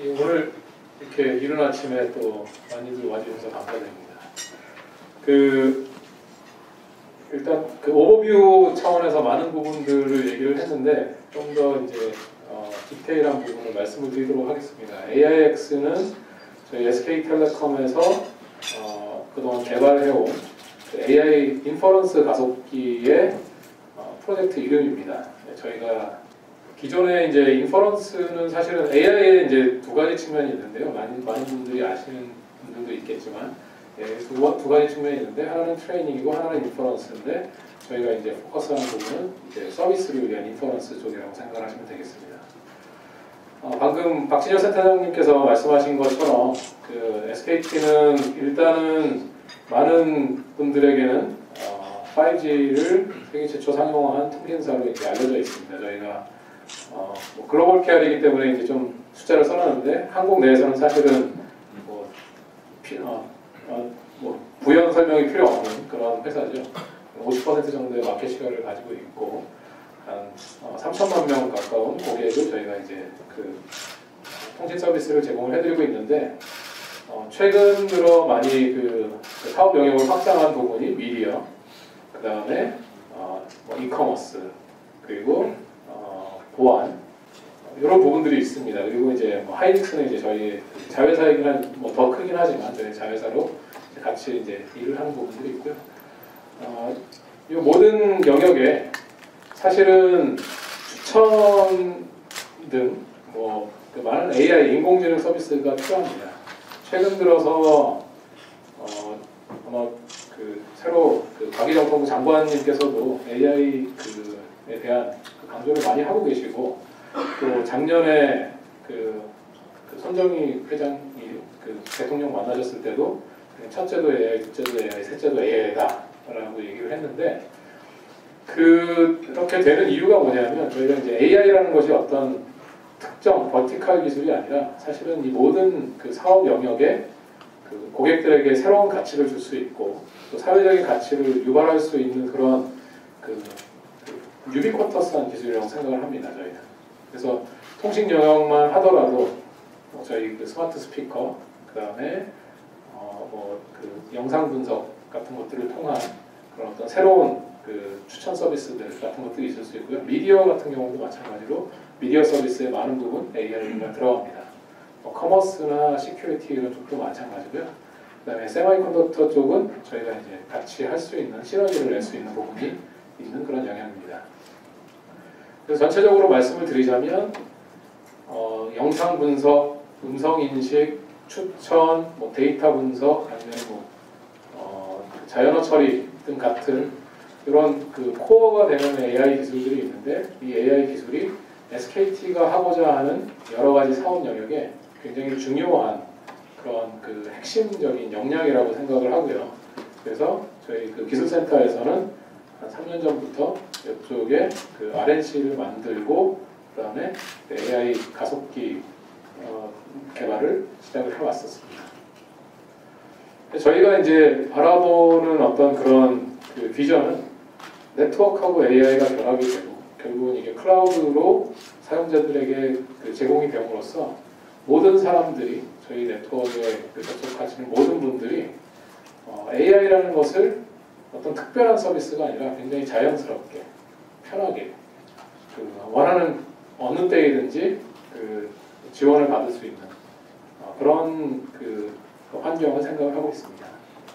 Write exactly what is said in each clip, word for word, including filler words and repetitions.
오늘 이렇게 이른 아침에 또 많이들 와주셔서 감사드립니다. 그 일단 그 오버뷰 차원에서 많은 부분들을 얘기를 했는데 좀 더 이제 어, 디테일한 부분을 말씀을 드리도록 하겠습니다. 에이아이엑스는 저희 에스케이텔레콤에서 어, 그동안 개발해온 그 에이아이 인퍼런스 가속기의 어, 프로젝트 이름입니다. 저희가 기존에 이제 인퍼런스는 사실은 에이아이에 이제 두 가지 측면이 있는데요. 많은 많은 분들이 아시는 분들도 있겠지만 예, 두, 두 가지 측면이 있는데 하나는 트레이닝이고 하나는 인퍼런스인데 저희가 이제 포커스하는 부분은 이제 서비스를 위한 인퍼런스 쪽이라고 생각하시면 되겠습니다. 어, 방금 박진혁 센터장님께서 말씀하신 것처럼 그 에스케이티는 일단은 많은 분들에게는 어, 파이브지를 세계 최초 상용화한 통신사로 이제 알려져 있습니다. 저희가 어, 뭐 글로벌 케어이기 때문에 이제 좀 숫자를 써놨는데 한국 내에서는 사실은 뭐, 피, 어, 어, 뭐 부연 설명이 필요 없는 그런 회사죠. 오십 퍼센트 정도의 마켓 시가를 가지고 있고 한 어, 삼천만 명 가까운 고객을 저희가 이제 그 통신 서비스를 제공을 해드리고 있는데 어, 최근 들어 많이 그, 그 사업 영역을 확장한 부분이 미디어, 그 다음에 어, 뭐 이커머스, 그리고 어, 보안 이런 부분들이 있습니다. 그리고 이제 뭐 하이닉스는 이제 저희 자회사이긴 한 뭐 더 크긴 하지만 저희 자회사로 같이 이제 일을 하는 부분들이 있고요. 어, 이 모든 영역에 사실은 추천 등 뭐 그 많은 에이아이 인공지능 서비스가 필요합니다. 최근 들어서 어, 아마 그 새로 그 과기정통부 장관님께서도 에이아이 그에 대한 그 강조를 많이 하고 계시고 또 작년에 그, 그 손정희 회장이 그 대통령 만나셨을 때도 첫째도 에이아이, 둘째도 에이아이, 셋째도 에이아이다 라고 얘기를 했는데 그렇게 되는 이유가 뭐냐면 저희가 이제 에이아이라는 것이 어떤 특정 버티컬 기술이 아니라 사실은 이 모든 그 사업 영역에 그 고객들에게 새로운 가치를 줄 수 있고 또 사회적인 가치를 유발할 수 있는 그런 그, 그 유비쿼터스한 기술이라고 생각을 합니다. 저희는. 그래서 통신 영역만 하더라도 뭐 저희 그 스마트 스피커 그 다음에 어 뭐 그 영상 분석 같은 것들을 통한 그런 어떤 새로운 그 추천 서비스들 같은 것들이 있을 수 있고요. 미디어 같은 경우도 마찬가지로 미디어 서비스의 많은 부분 에이아이가 들어갑니다. 뭐 커머스나 시큐리티 이런 쪽도 마찬가지고요. 그다음에 세마이컨덕터 쪽은 저희가 이제 같이 할 수 있는 시너지를 낼 수 있는 부분이 있는 그런 영역입니다. 그래서 전체적으로 말씀을 드리자면 어, 영상 분석, 음성 인식, 추천, 뭐 데이터 분석, 아니면 뭐 어, 자연어 처리 등 같은 이런 그 코어가 되는 에이아이 기술들이 있는데 이 에이아이 기술이 에스케이티가 하고자 하는 여러 가지 사업 영역에 굉장히 중요한 그런 그 핵심적인 역량이라고 생각을 하고요. 그래서 저희 그 기술센터에서는 한 삼 년 전부터 이쪽에 그 알엔씨를 만들고 그 다음에 에이아이 가속기 어, 개발을 시작을 해왔었습니다. 저희가 이제 바라보는 어떤 그런 그 비전은 네트워크하고 에이아이가 결합이 되고 결국은 이게 클라우드로 사용자들에게 그 제공이 됨으로써 모든 사람들이 저희 네트워크에 그 접속하시는 모든 분들이 어, 에이아이라는 것을 어떤 특별한 서비스가 아니라 굉장히 자연스럽게 편하게 그 원하는 어느 때이든지 그 지원을 받을 수 있는 어, 그런 그, 그 환경을 생각을 하고 있습니다.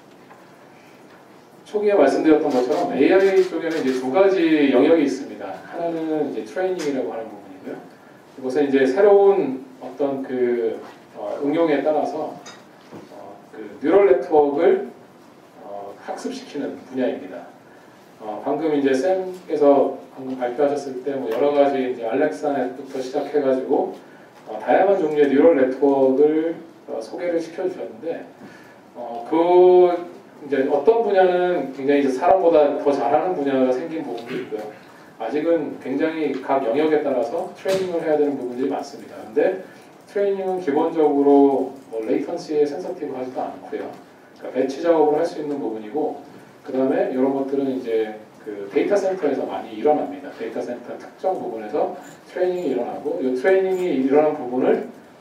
초기에 말씀드렸던 것처럼 에이아이 쪽에는 이제 두 가지 영역이 있습니다. 하나는 이제 트레이닝이라고 하는 부분이고요. 이것은 이제 새로운 어떤 그 어, 응용에 따라서 어, 그 뉴럴 네트워크를 어, 학습시키는 분야입니다. 어, 방금 이제 쌤께서 방금 발표하셨을 때 뭐 여러 가지 이제 알렉사넷부터 시작해가지고 어, 다양한 종류의 뉴럴 네트워크를 어, 소개를 시켜주셨는데 어, 그 이제 어떤 분야는 굉장히 이제 사람보다 더 잘하는 분야가 생긴 부분도 있고요. 아직은 굉장히 각 영역에 따라서 트레이닝을 해야 되는 부분들이 많습니다. 근데 트레이닝은 기본적으로 뭐 레이턴시에 센서티브하지도 않고요. 그러니까 배치 작업을 할 수 있는 부분이고, 그 다음에 이런 것들은 이제 그 데이터 센터에서 많이 일어납니다. 데이터 센터 특정 부분에서 트레이닝이 일어나고, 이 트레이닝이 일어난 부분을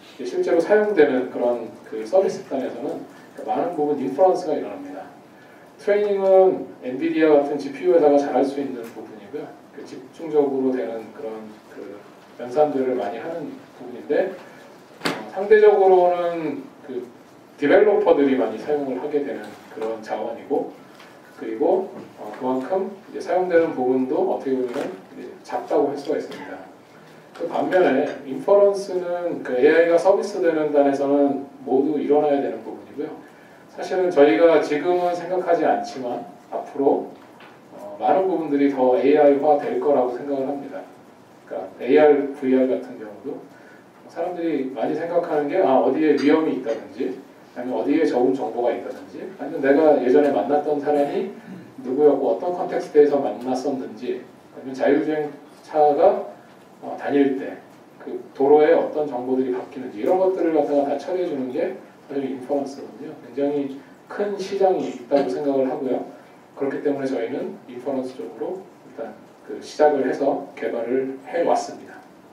실제로 사용되는 그런 그 서비스 단에서는 많은 부분 인퍼런스가 일어납니다. 트레이닝은 엔비디아 같은 지피유 회사가 잘할 수 있는 부분이고요. 그 집중적으로 되는 그런 그 연산들을 많이 하는 부분인데 어, 상대적으로는 그 디벨로퍼들이 많이 사용을 하게 되는 그런 자원이고 그리고 어, 그만큼 이제 사용되는 부분도 어떻게 보면 이제 작다고 할 수가 있습니다. 그 반면에 인퍼런스는 그 에이아이가 서비스되는 단에서는 모두 일어나야 되는 부분이고요. 사실은 저희가 지금은 생각하지 않지만 앞으로 어, 많은 부분들이 더 에이아이화 될 거라고 생각을 합니다. 그러니까 에이알, 브이알 같은 경우도 사람들이 많이 생각하는 게 아, 어디에 위험이 있다든지 아니면 어디에 좋은 정보가 있다든지 아니면 내가 예전에 만났던 사람이 누구였고 어떤 컨텍스트에서 만났었는지 아니면 자율주행 차가 어, 다닐 때 그 도로에 어떤 정보들이 바뀌는지 이런 것들을 갖다가 다 처리해 주는 게 사실 인퍼런스거든요. 굉장히 큰 시장이 있다고 생각을 하고요. 그렇기 때문에 저희는 인퍼런스 쪽으로 일단 그 시작을 해서 개발을 해 왔습니다.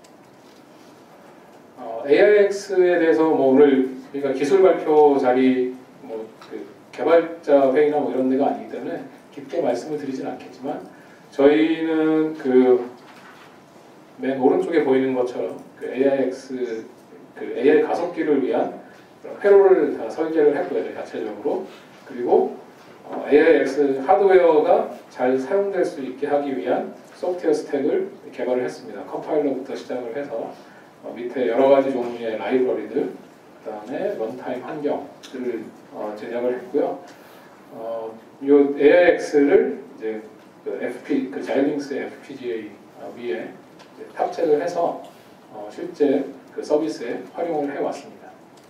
어, 에이아이엑스에 대해서 뭐 오늘 그러니까 기술 발표 자리 뭐 그 개발자 회의나 뭐 이런 데가 아니기 때문에 깊게 말씀을 드리진 않겠지만 저희는 그 맨 오른쪽에 보이는 것처럼 그 에이아이엑스 그 에이아이 가속기를 위한 회로를 다 설계를 했고요, 자체적으로. 그리고 어, 에이아이엑스 하드웨어가 잘 사용될 수 있게 하기 위한 소프트웨어 스택을 개발을 했습니다. 컴파일러부터 시작을 해서 어, 밑에 여러 가지 종류의 라이브러리들, 그 다음에 런타임 환경들을 어, 제작을 했고요. 어, 이 에이아이엑스를 이제 그 에프피, 그 자이링스 에프피지에이 위에 이제 탑재를 해서 어, 실제 그 서비스에 활용을 해왔습니다.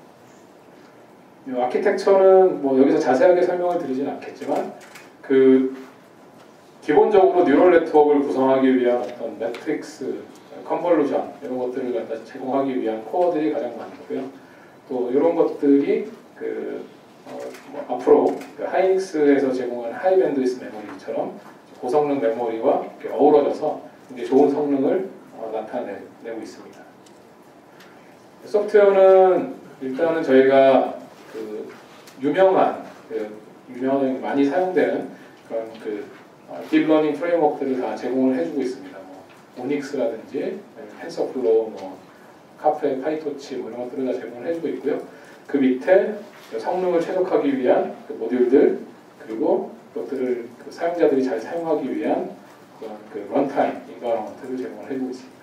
이 아키텍처는 뭐 여기서 자세하게 설명을 드리진 않겠지만 그 기본적으로 뉴럴 네트워크를 구성하기 위한 어떤 매트릭스, 컨볼루션 이런 것들을 갖다 제공하기 위한 코어들이 가장 많고요. 또 이런 것들이 그 어, 뭐 앞으로 그 하이닉스에서 제공하는 하이밴드위스 메모리처럼 고성능 메모리와 어우러져서 이제 좋은 성능을 어, 나타내고 있습니다. 소프트웨어는 일단은 저희가 그 유명한, 그 유명한 많이 사용되는 그런 그 딥러닝 프레임워크들을 다 제공을 해주고 있습니다. 뭐 오닉스라든지 텐서플로우, 뭐 카프레, 파이토치 뭐 이런 것들을 다 제공을 해주고 있고요. 그 밑에 성능을 최적화하기 위한 그 모듈들 그리고 그것들을 그 사용자들이 잘 사용하기 위한 그런 그 런타임 인바이러먼트를 제공을 해주고 있습니다.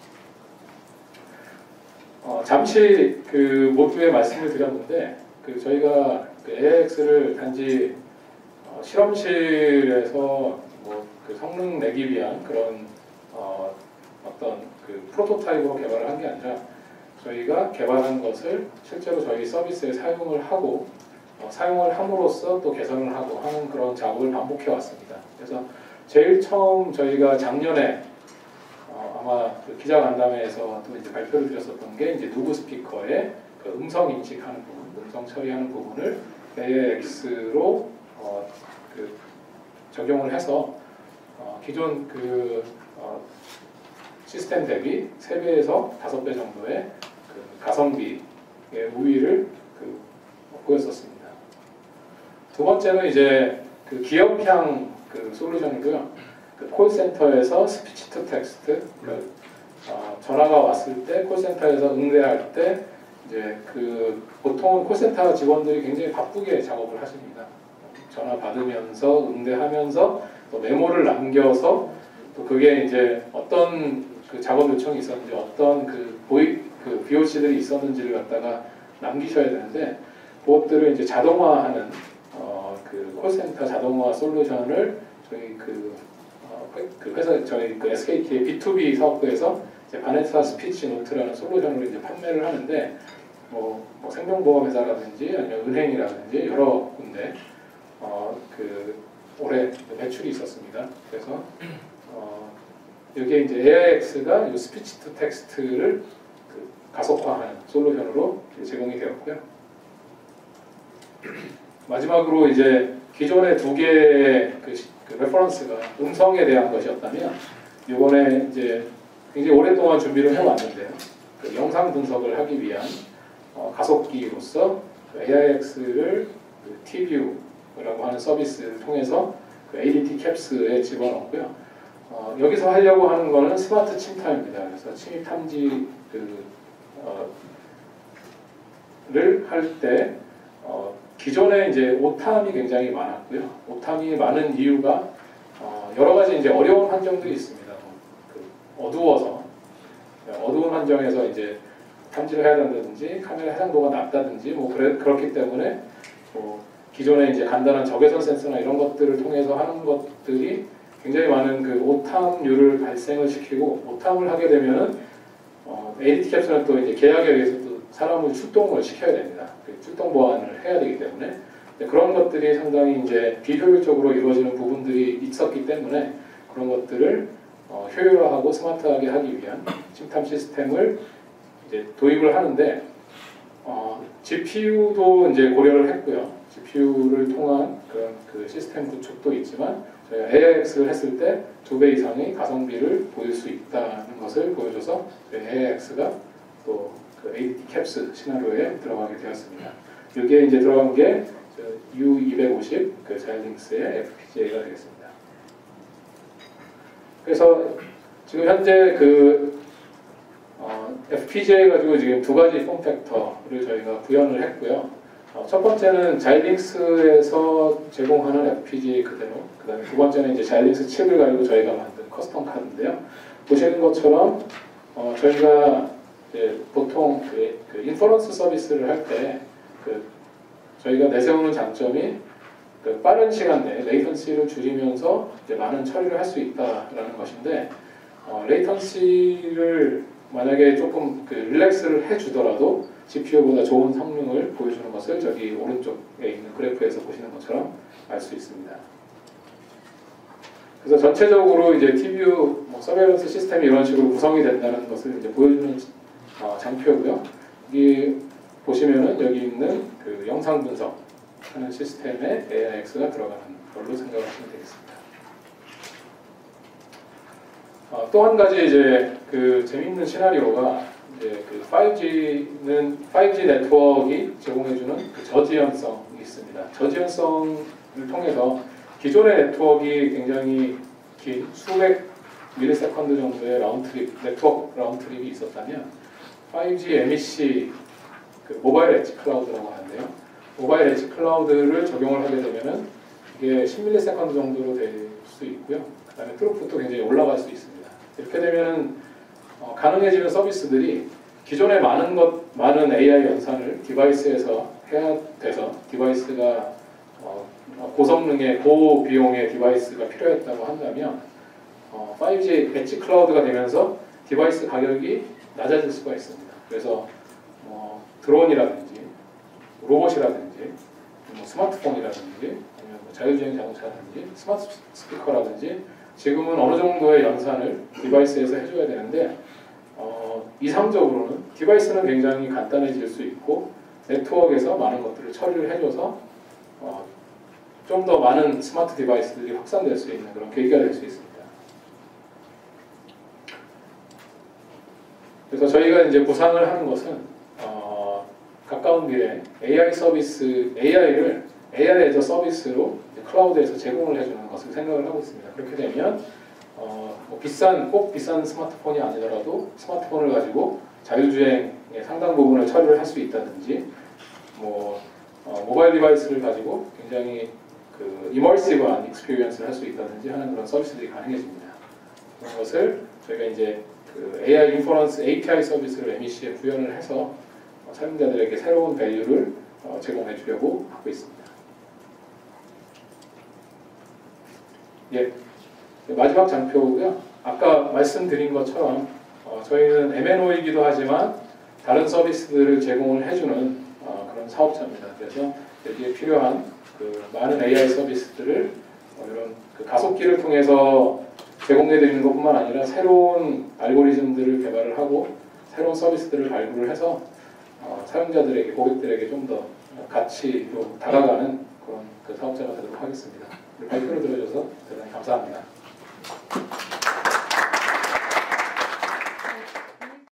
어, 잠시 그 모두에 말씀을 드렸는데 그 저희가 그 에이아이엑스를 단지 어, 실험실에서 뭐 그 성능 내기 위한 그런 어, 어떤 그 프로토타입으로 개발을 한 게 아니라 저희가 개발한 것을 실제로 저희 서비스에 사용을 하고 어, 사용을 함으로써 또 개선을 하고 하는 그런 작업을 반복해 왔습니다. 그래서 제일 처음 저희가 작년에 어, 아마 그 기자간담회에서 또 이제 발표를 드렸었던 게 이제 누구 스피커의 그 음성 인식하는 부분, 음성 처리하는 부분을 에이아이엑스로 어, 그 적용을 해서 어, 기존 그 어, 시스템 대비 세 배에서 다섯 배 정도의 그 가성비의 우위를 그 보였었습니다. 두 번째는 이제 그 기업향 그 솔루션이고요. 그 콜센터에서 스피치 투 텍스트, 그 어, 전화가 왔을 때 콜센터에서 응대할 때 이제 그 보통은 콜센터 직원들이 굉장히 바쁘게 작업을 하십니다. 전화 받으면서 응대하면서 또 메모를 남겨서 또 그게 이제 어떤 그 작업 요청이 있었는지 어떤 그 보이 그 비오씨들이 있었는지를 갖다가 남기셔야 되는데 그것들을 이제 자동화하는 어, 그 콜센터 자동화 솔루션을 저희 그, 어, 그 회사 저희 그 에스케이티의 비투비 사업부에서 이제 바네사 스피치 노트라는 솔루션을 이제 판매를 하는데 뭐, 뭐 생명보험 회사라든지 아니면 은행이라든지 여러 군데 어, 그 올해 매출이 있었습니다. 그래서 어, 여기에 이제 에이아이엑스가 이 스피치 투 텍스트를 그 가속화하는 솔루션으로 제공이 되었고요. 마지막으로 이제 기존의 두 개의 그, 그 레퍼런스가 음성에 대한 것이었다면 이번에 이제 굉장히 오랫동안 준비를 해왔는데요. 그 영상 분석을 하기 위한 어, 가속기로서 그 에이아이엑스를 그 티뷰라고 하는 서비스를 통해서 그 에이디티 캡스에 집어넣고요. 어, 여기서 하려고 하는 거는 스마트 침탐입니다. 그래서 침입 탐지 그, 어, 를 할 때 어, 기존에 이제 오탐이 굉장히 많았고요. 오탐이 많은 이유가 어, 여러 가지 이제 어려운 환경들이 있습니다. 그 어두워서 어두운 환경에서 이제 탐지를 해야 된다든지 카메라 해상도가 낮다든지 뭐 그래, 그렇기 때문에 뭐 기존에 이제 간단한 적외선 센서나 이런 것들을 통해서 하는 것들이 굉장히 많은 그 오탐률을 발생을 시키고 오탐을 하게 되면은 어, 에이디티 캡슐은 또 이제 계약에 의해서 또 사람을 출동을 시켜야 됩니다. 그 출동 보안을 해야 되기 때문에 그런 것들이 상당히 이제 비효율적으로 이루어지는 부분들이 있었기 때문에 그런 것들을 어, 효율화하고 스마트하게 하기 위한 침탐 시스템을 이제 도입을 하는데 어, 지피유도 이제 고려를 했고요. 지피유를 통한 그런 그 시스템 구축도 있지만 저희가 에이아이엑스를 했을 때 두 배 이상의 가성비를 보일 수 있다는 것을 보여줘서 에이아이엑스가 또 그 에이디티 캡스 시나리오에 들어가게 되었습니다. 여기에 이제 들어간 게 유 이백오십 그 자이링스의 에프피지에이가 되겠습니다. 그래서 지금 현재 그 어, 에프피지에이 가지고 지금 두 가지 폼 팩터를 저희가 구현을 했고요. 어, 첫 번째는 자이링스에서 제공하는 에프피지에이 그대로, 그 다음에 두 번째는 이제 자이링스 칩을 가지고 저희가 만든 커스텀 카드인데요. 보시는 것처럼 어, 저희가 이제 보통 그, 그 인퍼런스 서비스를 할 때 그 저희가 내세우는 장점이 그 빠른 시간 내에 레이턴시를 줄이면서 이제 많은 처리를 할 수 있다라는 것인데 어, 레이턴시를 만약에 조금 그 릴렉스를 해주더라도 지피유보다 좋은 성능을 보여주는 것을 저기 오른쪽에 있는 그래프에서 보시는 것처럼 알 수 있습니다. 그래서 전체적으로 이제 티뷰 뭐 서베일런스 시스템이 이런 식으로 구성이 된다는 것을 이제 보여주는 어, 장표고요. 여기 보시면은 여기 있는 그 영상 분석하는 시스템에 에이아이엑스가 들어가는 걸로 생각하시면 되겠습니다. 어, 또 한 가지 이제 그 재미있는 시나리오가 이제 그 파이브지는 파이브지 네트워크가 제공해주는 그 저지연성이 있습니다. 저지연성을 통해서 기존의 네트워크가 굉장히 긴 수백 밀리세컨드 정도의 라운드트립 네트워크 라운드트립이 있었다면 파이브지 엠이씨 그 모바일 엣지 클라우드라고 하는데요. 모바일 엣지 클라우드를 적용을 하게 되면은 이게 십 밀리세컨드 정도로 될 수 있고요. 그 다음에 트루풋도 굉장히 올라갈 수 있습니다. 이렇게 되면은 어, 가능해지는 서비스들이 기존에 많은 것, 많은 에이아이 연산을 디바이스에서 해야 돼서 디바이스가 어, 고성능의 고비용의 디바이스가 필요했다고 한다면 어, 파이브지 엣지 클라우드가 되면서 디바이스 가격이 낮아질 수가 있습니다. 그래서 뭐 드론이라든지 로봇이라든지 뭐 스마트폰이라든지 아니면 뭐 자율주행 자동차라든지 스마트 스피커라든지 지금은 어느 정도의 연산을 디바이스에서 해줘야 되는데 어, 이상적으로는 디바이스는 굉장히 간단해질 수 있고 네트워크에서 많은 것들을 처리를 해줘서 어, 좀 더 많은 스마트 디바이스들이 확산될 수 있는 그런 계기가 될 수 있습니다. 그래서 저희가 이제 구상을 하는 것은 어, 가까운 미래 에이아이 서비스, 에이아이를 에이아이 에저 서비스로 클라우드에서 제공을 해주는 것을 생각을 하고 있습니다. 그렇게 되면 어, 뭐 비싼, 꼭 비싼 스마트폰이 아니더라도 스마트폰을 가지고 자율주행의 상당 부분을 처리를 할 수 있다든지 뭐 어, 모바일 디바이스를 가지고 굉장히 그 이머시브한 익스피리언스를 할 수 있다든지 하는 그런 서비스들이 가능해집니다. 그런 것을 저희가 이제 그 에이아이 인퍼런스 에이피아이 서비스를 엠이씨에 구현을 해서 어, 사용자들에게 새로운 밸류를 어, 제공해 주려고 하고 있습니다. 예, 마지막 장표고요. 아까 말씀드린 것처럼 어, 저희는 엠엔오이기도 하지만 다른 서비스들을 제공을 해주는 어, 그런 사업자입니다. 그래서 여기에 필요한 그 많은 에이아이 서비스들을 어, 이런 그 가속기를 통해서 제공해드리는 것뿐만 아니라 새로운 알고리즘들을 개발을 하고 새로운 서비스들을 발굴을 해서 어, 사용자들에게, 고객들에게 좀 더 가치로 다가가는 그런 그 사업자가 되도록 하겠습니다. 발표를 들어줘서 대단히 감사합니다.